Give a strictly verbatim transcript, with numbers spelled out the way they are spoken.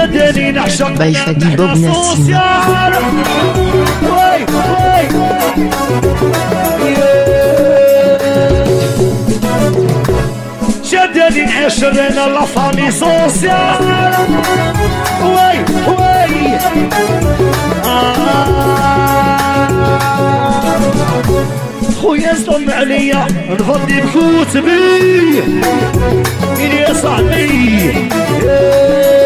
شدني نعشق بايفادي بوب ناسين وي وي شدني نعشرنا لا فامي سوسيال وي وي خويا صدم عليا نفضي بكتبي إلي يا صاحبي